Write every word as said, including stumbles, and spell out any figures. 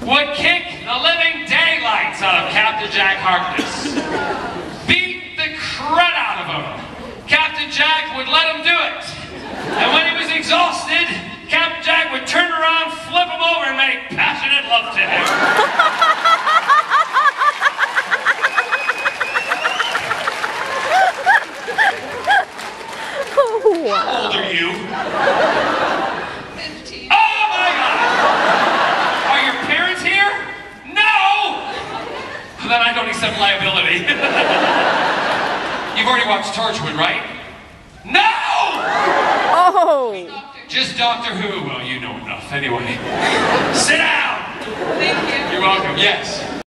would kick the living daylights out of Captain Jack Harkness. Beat the crud out of him. Captain Jack would let him do it. And when he was exhausted, Captain Jack would turn around, flip him over, and make passionate love to him. How old are you? Fifteen. Oh my God! Are your parents here? No! Then I don't accept liability. You've already watched Torchwood, right? No! Oh! Just Doctor Who. Well, you know enough. Anyway. Sit down! Thank you. You're welcome. Yes.